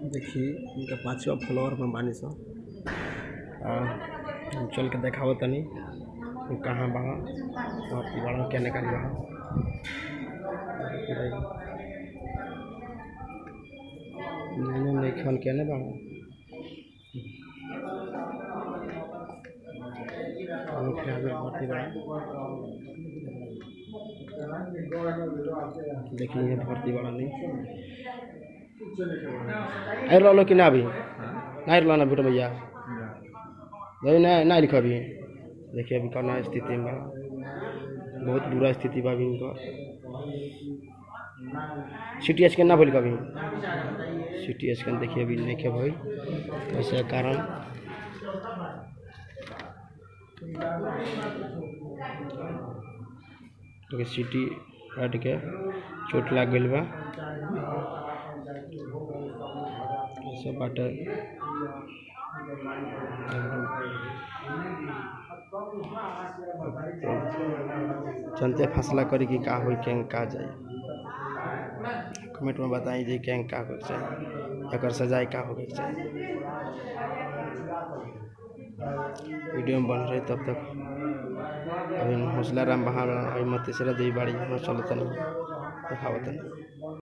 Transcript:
देखिए इनका 5वां फ्लोर में बानी सा। हम चल के देखाव तनी कहाँ बा भर्ती बड़ा केने का बा नहीं केने बा भर्ती बड़ा देखिए भर्ती बड़ा नहीं आए रहा कि ना अभी नहीं रहा ना बेटा भैया नहीं लिखा अभी। देखिए अभी करना स्थिति में बहुत बुरा स्थिति बा अभी इनका। सिटी स्कैन ना बोल कभी सिटी स्कैन देखिए अभी नहीं के भाई वैसे कारण तो सिटी हट के चोट लग गई बा सब बाटे जनते फैसला करी कि का हो का जाए कमेंट में बताई जी क्या का हो चाहिए एक सजाए का हो चाहिए। वीडियो में बन रही तब तक अभी हौसला राम बहा मत तीसरा देवी बाड़ी चलता नहीं दिखावत नहीं।